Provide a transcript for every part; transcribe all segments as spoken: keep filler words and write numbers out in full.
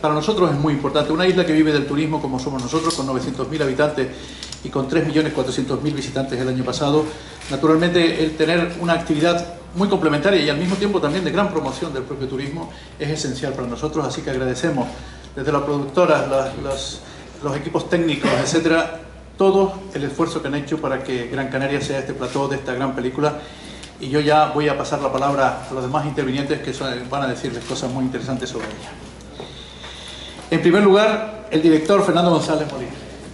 para nosotros es muy importante. Una isla que vive del turismo como somos nosotros, con novecientos mil habitantes y con tres millones cuatrocientos mil visitantes el año pasado, naturalmente el tener una actividad muy complementaria y al mismo tiempo también de gran promoción del propio turismo es esencial para nosotros, así que agradecemos desde la productora, las, las, los equipos técnicos, etcétera, todo el esfuerzo que han hecho para que Gran Canaria sea este plató de esta gran película. Y yo ya voy a pasar la palabra a los demás intervinientes que son, van a decirles cosas muy interesantes sobre ella. En primer lugar, el director Fernando González Molina.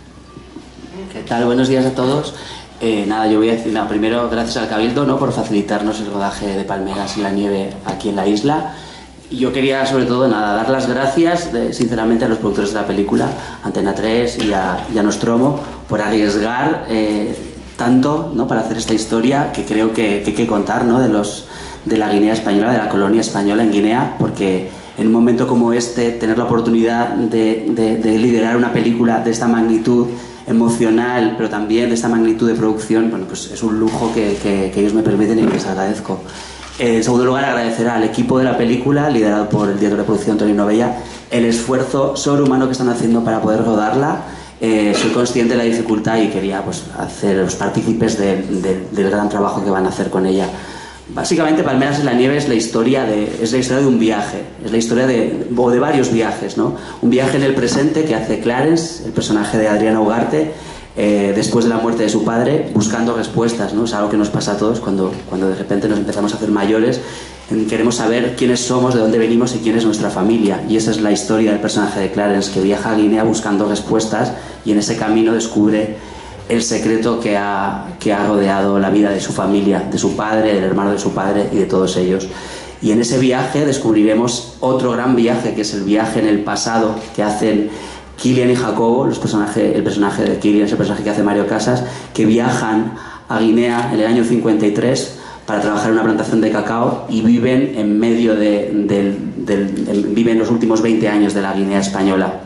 ¿Qué tal? Buenos días a todos. Eh, nada, yo voy a decir, nada, primero gracias al Cabildo, ¿no?, por facilitarnos el rodaje de Palmeras en la nieve aquí en la isla. Y yo quería, sobre todo, nada, dar las gracias de, sinceramente a los productores de la película, Antena tres y a, y a Nostromo, por arriesgar eh, tanto, ¿no?, para hacer esta historia que creo que, que hay que contar, ¿no?, de, los, de la Guinea española, de la colonia española en Guinea, porque en un momento como este, tener la oportunidad de, de, de liderar una película de esta magnitud emocional, pero también de esta magnitud de producción, bueno, pues es un lujo que, que, que ellos me permiten y que les agradezco. En segundo lugar, agradecer al equipo de la película, liderado por el director de producción Antonio Novella, el esfuerzo sobrehumano que están haciendo para poder rodarla. Eh, soy consciente de la dificultad y quería, pues, haceros partícipes de, de, del gran trabajo que van a hacer con ella. Básicamente, Palmeras en la nieve es la historia de, es la historia de un viaje, es la historia de, o de varios viajes, ¿no? Un viaje en el presente que hace Clarence, el personaje de Adriana Ugarte, eh, después de la muerte de su padre, buscando respuestas, ¿no? Es algo que nos pasa a todos cuando, cuando de repente nos empezamos a hacer mayores. Queremos saber quiénes somos, de dónde venimos y quién es nuestra familia. Y esa es la historia del personaje de Clarence, que viaja a Guinea buscando respuestas y en ese camino descubre el secreto que ha, que ha rodeado la vida de su familia, de su padre, del hermano de su padre y de todos ellos. Y en ese viaje descubriremos otro gran viaje, que es el viaje en el pasado que hacen Kilian y Jacobo, los personajes, el personaje de Kilian es el personaje que hace Mario Casas, que viajan a Guinea en el año cincuenta y tres para trabajar en una plantación de cacao y viven en medio de, del, del, del, viven los últimos veinte años de la Guinea española.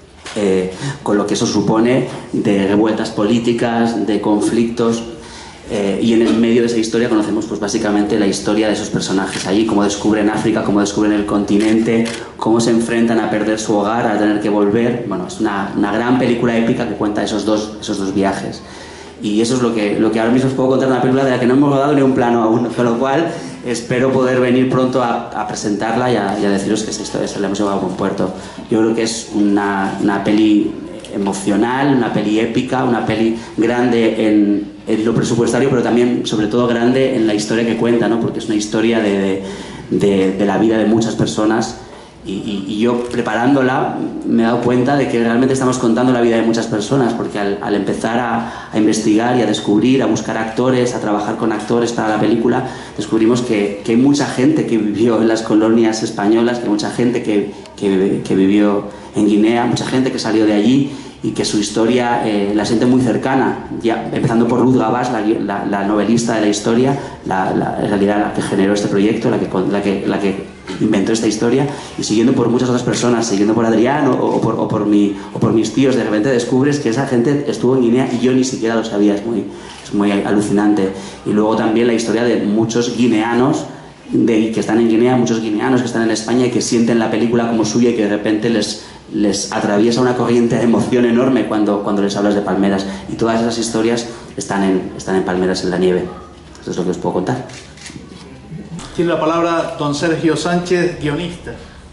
Eh, con lo que eso supone de revueltas políticas, de conflictos, eh, y en el medio de esa historia conocemos, pues, básicamente la historia de esos personajes allí, cómo descubren África, cómo descubren el continente, cómo se enfrentan a perder su hogar, a tener que volver. Bueno, es una, una gran película épica que cuenta esos dos, esos dos viajes. Y eso es lo que, lo que ahora mismo os puedo contar de una película de la que no hemos rodado ni un plano aún, con lo cual espero poder venir pronto a, a presentarla y a, y a deciros que esa historia se la hemos llevado a buen puerto. Yo creo que es una, una peli emocional, una peli épica, una peli grande en, en lo presupuestario, pero también, sobre todo, grande en la historia que cuenta, ¿no? Porque es una historia de, de, de, de la vida de muchas personas. Y, y, y yo, preparándola, me he dado cuenta de que realmente estamos contando la vida de muchas personas, porque al, al empezar a, a investigar y a descubrir, a buscar actores, a trabajar con actores para la película, descubrimos que, que hay mucha gente que vivió en las colonias españolas, que hay mucha gente que, que, que vivió en Guinea, mucha gente que salió de allí y que su historia eh, la siente muy cercana, ya empezando por Ruth Gabás, la, la, la novelista de la historia, la, la, en realidad la que generó este proyecto, la que, la que, la que inventó esta historia, y siguiendo por muchas otras personas, siguiendo por Adrián o, o, por, o, por mi, o por mis tíos. De repente descubres que esa gente estuvo en Guinea y yo ni siquiera lo sabía. Es muy, es muy alucinante. Y luego también la historia de muchos guineanos de, que están en Guinea, muchos guineanos que están en España y que sienten la película como suya y que de repente les, les atraviesa una corriente de emoción enorme cuando, cuando les hablas de Palmeras. Y todas esas historias están en, están en Palmeras en la nieve. Eso es lo que os puedo contar. Tiene la palabra don Sergio Sánchez, guionista.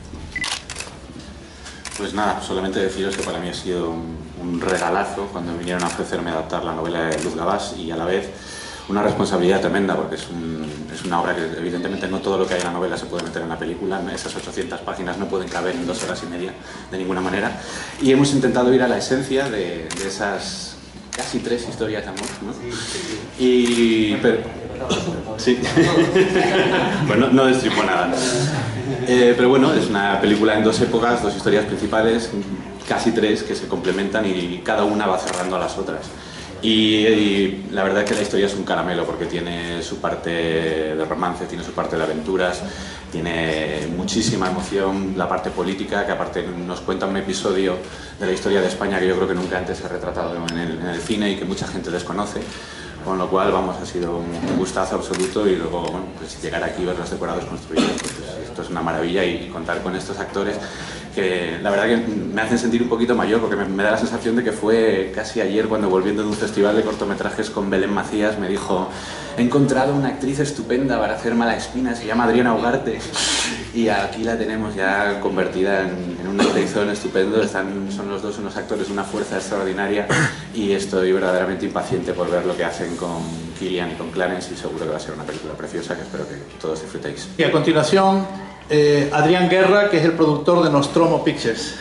Pues nada, solamente deciros que para mí ha sido un, un regalazo cuando vinieron a ofrecerme adaptar la novela de Ruth Gabás, y a la vez una responsabilidad tremenda, porque es, un, es una obra que evidentemente no todo lo que hay en la novela se puede meter en la película. Esas ochocientas páginas no pueden caber en dos horas y media de ninguna manera, y hemos intentado ir a la esencia de, de esas casi tres historias de amor, ¿no? Y... Pero, sí. Pues no, no destripo nada. Eh, pero bueno, es una película en dos épocas, dos historias principales, casi tres, que se complementan y cada una va cerrando a las otras. Y, y la verdad es que la historia es un caramelo, porque tiene su parte de romance, tiene su parte de aventuras, tiene muchísima emoción, la parte política, que aparte nos cuenta un episodio de la historia de España que yo creo que nunca antes se ha retratado en el, en el cine y que mucha gente desconoce. Con lo cual, vamos, ha sido un gustazo absoluto, y luego, bueno, pues llegar aquí y ver los decorados construidos, pues esto es una maravilla, y contar con estos actores que la verdad que me hacen sentir un poquito mayor, porque me, me da la sensación de que fue casi ayer cuando, volviendo de un festival de cortometrajes con Belén Macías, me dijo: he encontrado una actriz estupenda para hacer Malaspina, se llama Adriana Ugarte, y aquí la tenemos ya convertida en, en un actorizón estupendo. Están, son los dos unos actores de una fuerza extraordinaria, y estoy verdaderamente impaciente por ver lo que hacen con Kilian y con Clarence, y seguro que va a ser una película preciosa que espero que todos disfrutéis. Y a continuación, eh, Adrián Guerra, que es el productor de Nostromo Pictures.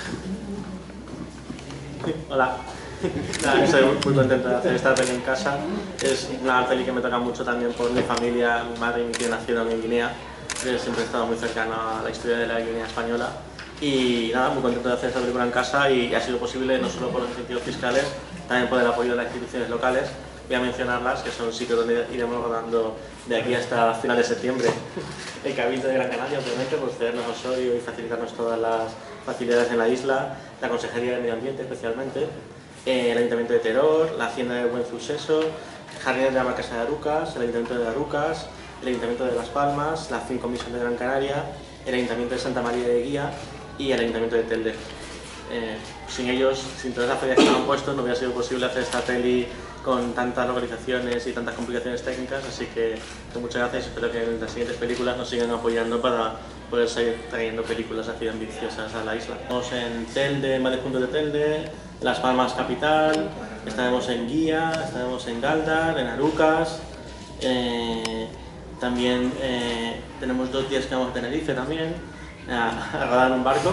Hola. Nada, estoy muy contento de hacer esta peli en casa. Es una peli que me toca mucho también por mi familia. Mi madre y mi tío nacieron en Guinea. Yo siempre he estado muy cercano a la historia de la Guinea española. Y nada, muy contento de hacer esta película en casa, y ha sido posible no solo por los incentivos fiscales, también por el apoyo de las instituciones locales. Voy a mencionarlas, que son sitios donde iremos rodando de aquí hasta final de septiembre. El Cabildo de Gran Canaria, obviamente, por cedernos Osorio y facilitarnos todas las facilidades en la isla. La Consejería de Medio Ambiente, especialmente. Eh, el Ayuntamiento de Teror, la Hacienda de Buen Suceso, Jardines de la Marquesa de Arucas, el Ayuntamiento de Arucas, el Ayuntamiento de Las Palmas, la Fincomisión de Gran Canaria, el Ayuntamiento de Santa María de Guía y el Ayuntamiento de Telde. Eh, sin ellos, sin todas las ferias que han puesto, no hubiera sido posible hacer esta peli con tantas localizaciones y tantas complicaciones técnicas, así que muchas gracias. Espero que en las siguientes películas nos sigan apoyando para poder seguir trayendo películas así ambiciosas a la isla. Estamos en Telde, en varios puntos de Telde, Las Palmas capital, estaremos en Guía, estaremos en Galdar, en Arucas, eh, también eh, tenemos dos días que vamos a Tenerife también, a, a rodar un barco.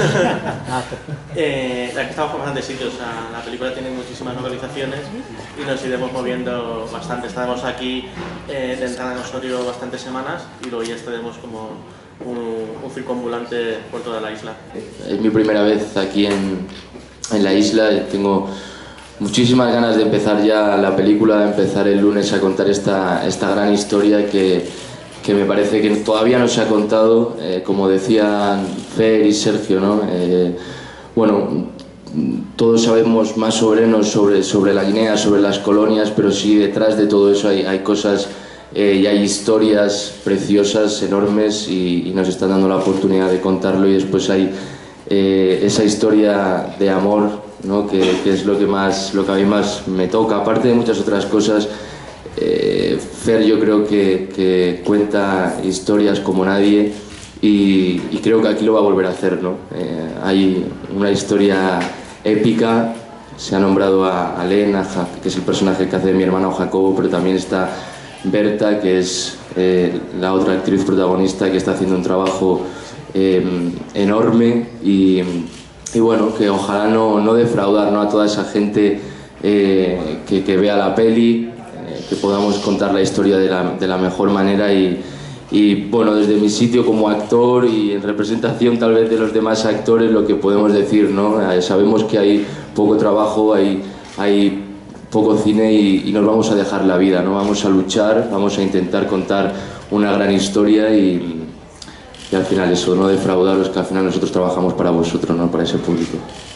eh, aquí estamos por bastantes sitios, o sea, la película tiene muchísimas localizaciones y nos iremos moviendo bastante. Estaremos aquí eh, de entrada en Osorio bastantes semanas, y luego ya estaremos como un, un circunambulante por toda la isla. Es mi primera vez aquí en, en la isla, tengo muchísimas ganas de empezar ya la película, de empezar el lunes a contar esta, esta gran historia que, que me parece que todavía no se ha contado, eh, como decían Fer y Sergio, ¿no? Eh, bueno, todos sabemos más o menos sobre, sobre la Guinea, sobre las colonias, pero sí detrás de todo eso hay, hay cosas eh, y hay historias preciosas, enormes, y, y nos están dando la oportunidad de contarlo. Y después hay eh, esa historia de amor, ¿no? que, que es lo que, más, lo que a mí más me toca, aparte de muchas otras cosas. eh, Fer yo creo que, que cuenta historias como nadie, y, y creo que aquí lo va a volver a hacer, ¿no? Eh, hay una historia épica. Se ha nombrado a, a Lena, que es el personaje que hace mi hermano Jacobo, pero también está Berta, que es eh, la otra actriz protagonista, que está haciendo un trabajo eh, enorme, y, y bueno, que ojalá no, no defraudar, ¿no?, a toda esa gente eh, que, que vea la peli, eh, que podamos contar la historia de la, de la mejor manera. Y, y bueno, desde mi sitio como actor y en representación tal vez de los demás actores, lo que podemos decir, ¿no? Eh, sabemos que hay poco trabajo, hay, hay poco cine, y, y nos vamos a dejar la vida, ¿no? Vamos a luchar, vamos a intentar contar una gran historia, y, y al final eso, no defraudaros, que al final nosotros trabajamos para vosotros, no para ese público.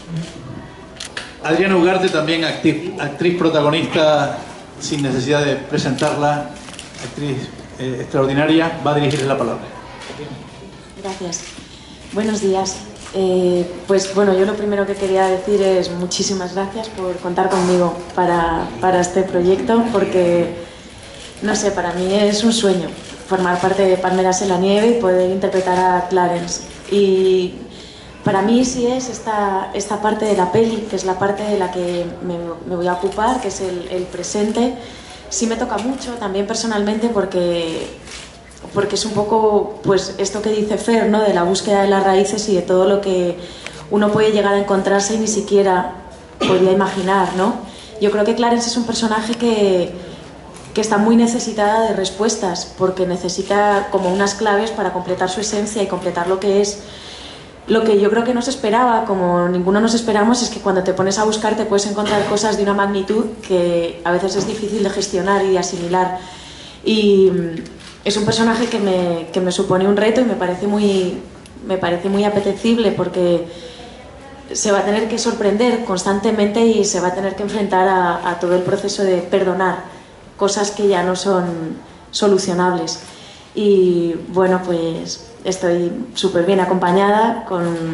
Adriana Ugarte, también actriz, actriz protagonista, sin necesidad de presentarla, actriz eh, extraordinaria, va a dirigirle la palabra. Gracias. Buenos días. Eh, pues bueno, yo lo primero que quería decir es muchísimas gracias por contar conmigo para, para este proyecto, porque, no sé, para mí es un sueño formar parte de Palmeras en la Nieve y poder interpretar a Clarence. Y para mí sí es esta, esta parte de la peli, que es la parte de la que me, me voy a ocupar, que es el, el presente. Sí me toca mucho, también personalmente, porque... porque es un poco pues esto que dice Fer, ¿no?, de la búsqueda de las raíces y de todo lo que uno puede llegar a encontrarse y ni siquiera podía imaginar, ¿no? Yo creo que Clarence es un personaje que, que está muy necesitada de respuestas, porque necesita como unas claves para completar su esencia y completar lo que es. Lo que yo creo que no se esperaba, como ninguno nos esperamos, es que cuando te pones a buscar te puedes encontrar cosas de una magnitud que a veces es difícil de gestionar y de asimilar. Y es un personaje que me, que me supone un reto, y me parece muy, me parece muy apetecible, porque se va a tener que sorprender constantemente y se va a tener que enfrentar a, a todo el proceso de perdonar cosas que ya no son solucionables. Y bueno, pues estoy súper bien acompañada con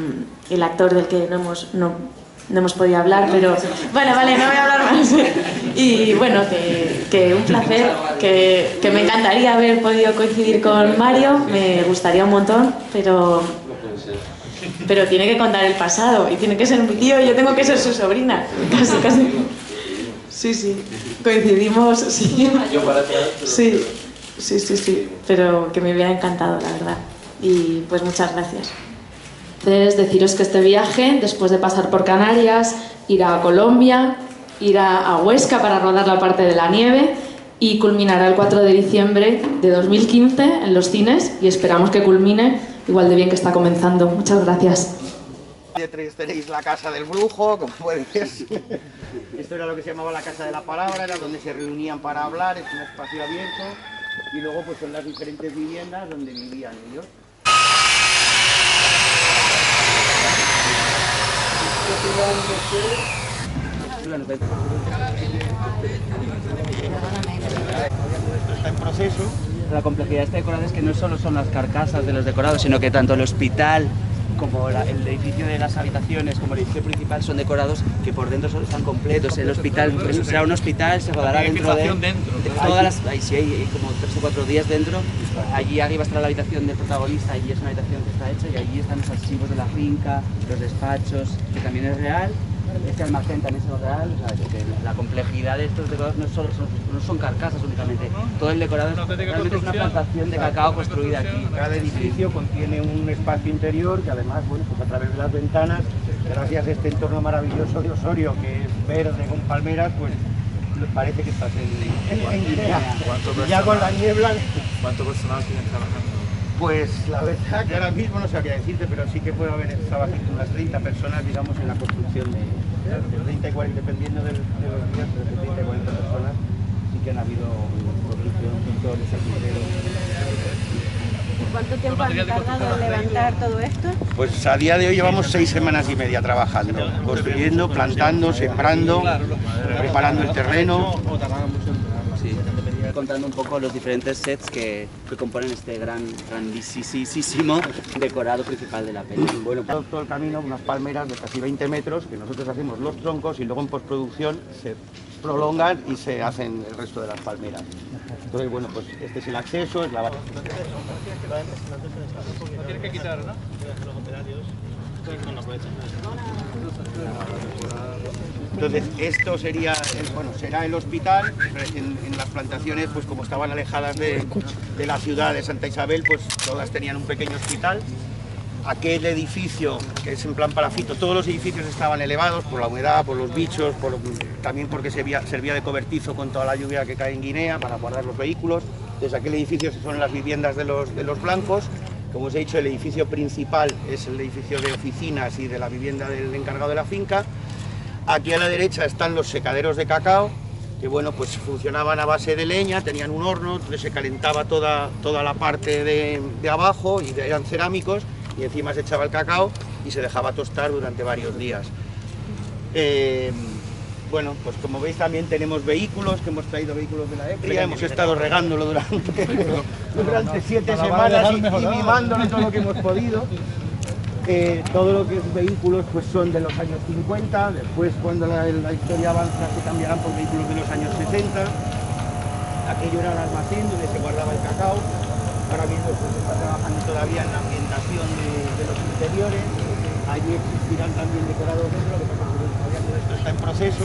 el actor del que no hemos, no, no hemos podido hablar, pero bueno, vale, no voy a hablar más. Y bueno, que, que un placer, que, que me encantaría haber podido coincidir con Mario, me gustaría un montón, pero, pero tiene que contar el pasado y tiene que ser mi tío y yo tengo que ser su sobrina, casi, casi. Sí, sí, coincidimos, sí. Sí, sí, sí, sí, pero que me hubiera encantado, la verdad. Y pues muchas gracias. Es deciros que este viaje, después de pasar por Canarias, irá a Colombia, irá a Huesca para rodar la parte de la nieve y culminará el cuatro de diciembre de dos mil quince en los cines y esperamos que culmine igual de bien que está comenzando. Muchas gracias. Detrás tenéis la casa del brujo, como pueden ver. Esto era lo que se llamaba la casa de la palabra, era donde se reunían para hablar, es un espacio abierto. Y luego pues son las diferentes viviendas donde vivían ellos. Esto está en proceso. La complejidad de este decorado es que no solo son las carcasas de los decorados, sino que tanto el hospital como la, el edificio de las habitaciones, como el edificio principal, son decorados que por dentro son, están completos. El hospital, eso será un hospital, se rodará dentro de, dentro, de todas las, ahí sí hay como tres o cuatro días dentro. Allí arriba estará la habitación del protagonista, allí es una habitación que está hecha y allí están los archivos de la finca, los despachos, que también es real. Este almacén también es real, o sea, que la complejidad de estos decorados no, solo son, no son carcasas únicamente, todo el decorado es, realmente es una plantación de cacao construida aquí. Cada edificio contiene un espacio interior que además, bueno, pues a través de las ventanas, gracias a este entorno maravilloso de Osorio, que es verde con palmeras, pues parece que estás en, en, en Guinea. Y ya con la niebla... ¿Cuánto personal tienes trabajando? Pues la verdad que ahora mismo no sabría decirte, pero sí que puede haber estado aquí unas treinta personas, digamos, en la construcción de, de treinta y cuarenta, dependiendo de, de los días, pero de treinta y cuarenta personas sí que han habido construcción, pintores, arquitectos. ¿Cuánto tiempo han tardado en levantar todo esto? Pues a día de hoy llevamos seis semanas y media trabajando, construyendo, plantando, sembrando, preparando el terreno. Sí. Contando un poco los diferentes sets que, que componen este gran, grandísimo decorado principal de la peli. Bueno, todo, todo el camino, unas palmeras de casi veinte metros, que nosotros hacemos los troncos y luego en postproducción se prolongan y se hacen el resto de las palmeras. Entonces, bueno, pues este es el acceso, es la base. No tienes que quitar, ¿no? Entonces, esto sería, bueno, será el hospital. En, en las plantaciones, pues como estaban alejadas de, de la ciudad de Santa Isabel, pues todas tenían un pequeño hospital. Aquel edificio, que es en plan palafito, todos los edificios estaban elevados por la humedad, por los bichos, por, también porque servía, servía de cobertizo con toda la lluvia que cae en Guinea para guardar los vehículos. Entonces, aquel edificio son las viviendas de los, de los blancos. Como os he dicho, el edificio principal es el edificio de oficinas y de la vivienda del encargado de la finca. Aquí a la derecha están los secaderos de cacao, que bueno, pues funcionaban a base de leña, tenían un horno, entonces se calentaba toda, toda la parte de, de abajo y eran cerámicos y encima se echaba el cacao y se dejaba tostar durante varios días. Eh, bueno, pues como veis también tenemos vehículos, que hemos traído vehículos de la época, ya hemos estado regándolo durante, durante siete semanas y, y mimándolo todo lo que hemos podido. Eh, todo lo que es vehículos pues son de los años cincuenta, después cuando la, la historia avanza se cambiarán por vehículos de los años sesenta. Aquello era el almacén donde se guardaba el cacao. Ahora mismo pues, se está trabajando todavía en la ambientación de, de los interiores. Allí existirán también decorados dentro, lo que pasa es que todavía todo esto está en proceso.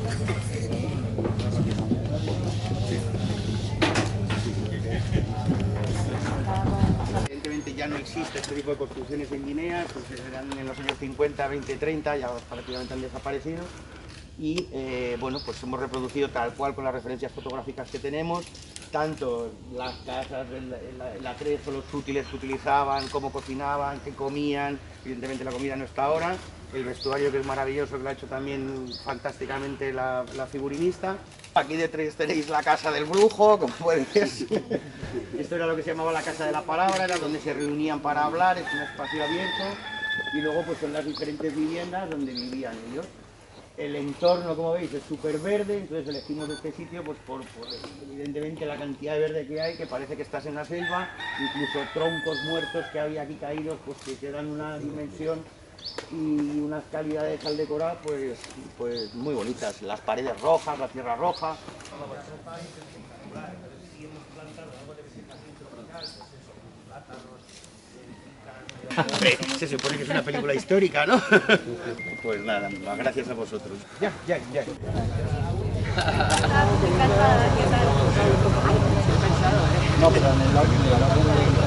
Ya no existe este tipo de construcciones en Guinea, pues eran en los años cincuenta, veinte, treinta, ya prácticamente han desaparecido. Y eh, bueno, pues hemos reproducido tal cual con las referencias fotográficas que tenemos, tanto las casas, el, el, el atrezo, los útiles que utilizaban, cómo cocinaban, qué comían. Evidentemente la comida no está ahora, el vestuario, que es maravilloso, que lo ha hecho también fantásticamente la, la figurinista. Aquí detrás tenéis la casa del brujo, como pueden ver. Esto era lo que se llamaba la casa de la palabra, era donde se reunían para hablar, es un espacio abierto. Y luego pues son las diferentes viviendas donde vivían ellos. El entorno, como veis, es súper verde, entonces elegimos este sitio pues por, por evidentemente la cantidad de verde que hay, que parece que estás en la selva, incluso troncos muertos que había aquí caídos, pues que te dan una dimensión y unas calidades al decorar pues, pues muy bonitas. Las paredes rojas, la tierra roja. Hombre, se supone que es una película histórica, ¿no? Pues nada, gracias a vosotros. Ya, ya, ya. No, pero en el